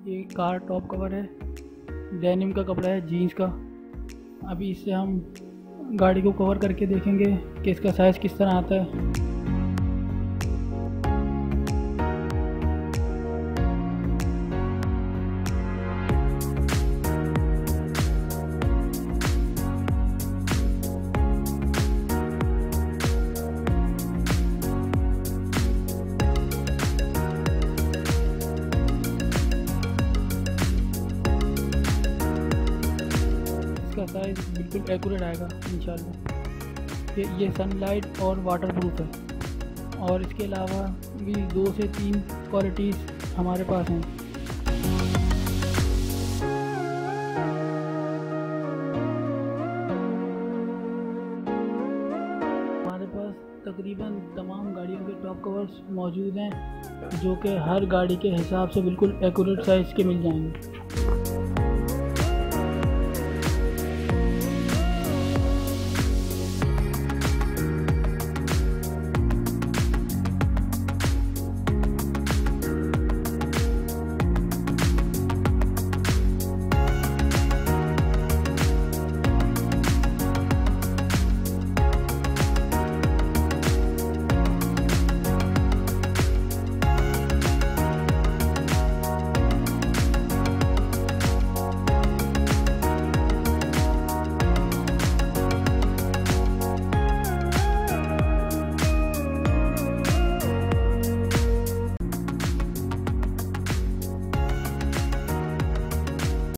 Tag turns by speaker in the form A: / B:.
A: ये car top cover है, denim का कपड़ा है, जीन्स का। अभी इससे हम गाड़ी को कवर करके देखेंगे कि इसका साइज़ किस तरह आता है। इसका साइज़ बिल्कुल एक्यूरेट आएगा इंशाल्लाह। ये सनलाइट और वाटरप्रूफ है, और इसके अलावा भी 2 से 3 क्वालिटीज़ हमारे पास हैं। हमारे पास तकरीबन तमाम गाड़ियों के टॉप कवर्स मौजूद हैं, जो कि हर गाड़ी के हिसाब से बिल्कुल एक्यूरेट साइज़ के मिल जाएंगे।